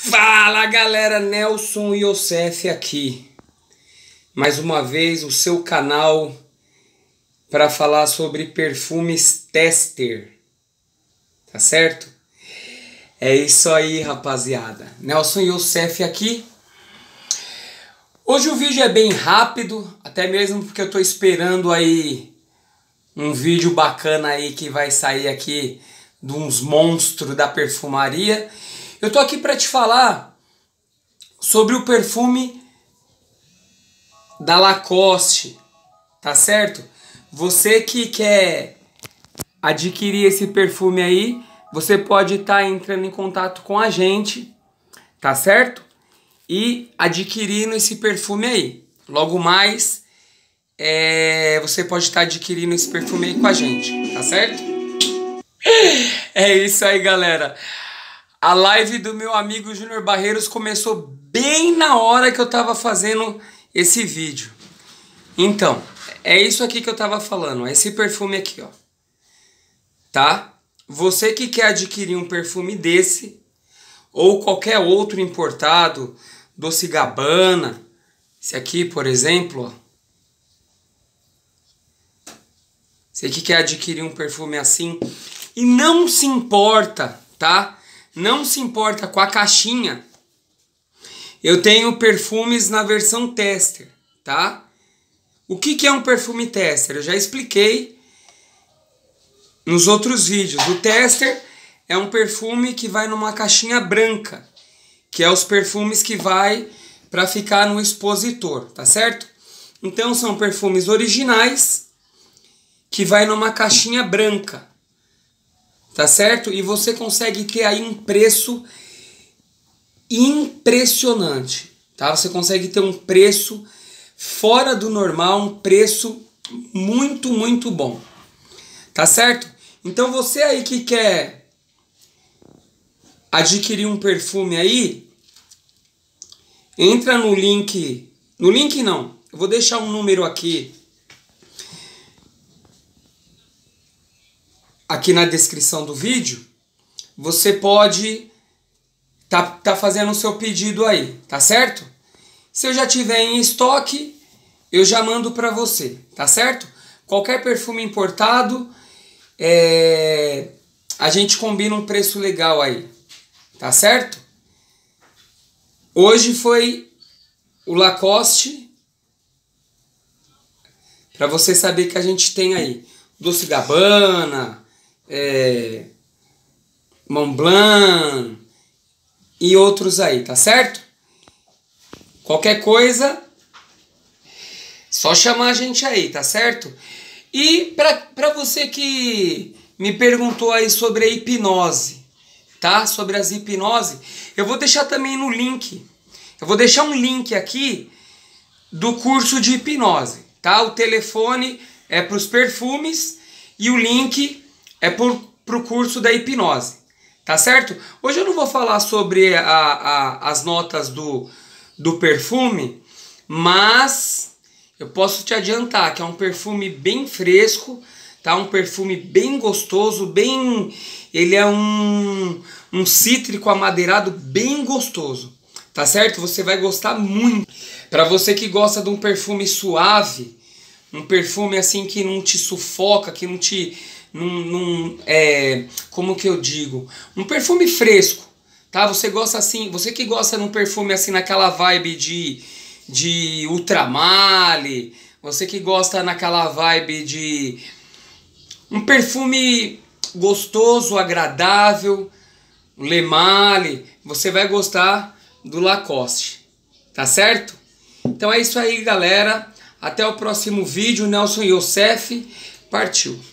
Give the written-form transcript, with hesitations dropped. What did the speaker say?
Fala galera, Nelson Youssef aqui. Mais uma vez o seu canal para falar sobre perfumes tester. Tá certo? É isso aí, rapaziada. Nelson Youssef aqui. Hoje o vídeo é bem rápido, até mesmo porque eu tô esperando aí um vídeo bacana aí que vai sair aqui de uns monstros da perfumaria. Eu tô aqui para te falar sobre o perfume da Lacoste, tá certo? Você que quer adquirir esse perfume aí, você pode estar entrando em contato com a gente, tá certo? E adquirindo esse perfume aí. Logo mais, você pode estar adquirindo esse perfume aí com a gente, tá certo? É isso aí, galera. A live do meu amigo Júnior Barreiros começou bem na hora que eu tava fazendo esse vídeo. Então, é isso aqui que eu tava falando, esse perfume aqui, ó. Tá? Você que quer adquirir um perfume desse, ou qualquer outro importado, Dolce & Gabbana, esse aqui, por exemplo, ó. Você que quer adquirir um perfume assim e não se importa, tá? Não se importa com a caixinha. Eu tenho perfumes na versão tester, tá? O que é um perfume tester? Eu já expliquei nos outros vídeos. O tester é um perfume que vai numa caixinha branca, que é os perfumes que vai para ficar no expositor, tá certo? Então são perfumes originais que vai numa caixinha branca. Tá certo? E você consegue ter aí um preço impressionante, tá? Você consegue ter um preço fora do normal, um preço muito bom, tá certo? Então você aí que quer adquirir um perfume aí, entra no link não, eu vou deixar um número aqui na descrição do vídeo. Você pode tá fazendo o seu pedido aí, tá certo? Se eu já tiver em estoque, eu já mando para você, tá certo? Qualquer perfume importado, a gente combina um preço legal aí, tá certo? Hoje foi o Lacoste, para você saber que a gente tem aí Dolce & Gabbana, Montblanc e outros aí, tá certo? Qualquer coisa, só chamar a gente aí, tá certo? E pra você que me perguntou aí sobre a hipnose, tá? Sobre as hipnose, eu vou deixar também no link. Eu vou deixar um link aqui do curso de hipnose, tá? O telefone é para os perfumes e o link é pro curso da hipnose, tá certo? Hoje eu não vou falar sobre as notas do perfume, mas eu posso te adiantar que é um perfume bem fresco, tá? Um perfume bem gostoso, ele é um cítrico amadeirado bem gostoso, tá certo? Você vai gostar muito. Para você que gosta de um perfume suave, um perfume assim que não te sufoca, que não te... como que eu digo? Um perfume fresco, tá? Você gosta assim, você que gosta de um perfume assim naquela vibe de Ultramale, você que gosta naquela vibe de um perfume gostoso, agradável, Le Male, você vai gostar do Lacoste, tá certo? Então é isso aí, galera. Até o próximo vídeo. Nelson Youssef partiu.